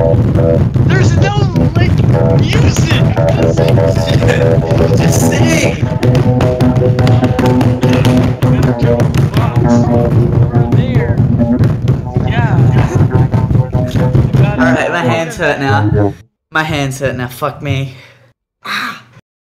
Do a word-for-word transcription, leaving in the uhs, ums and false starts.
There's no, like, music! Just sing! Better jump the box. Over there. Yeah. Alright, my hands hurt now. My hands hurt now, fuck me. Ah.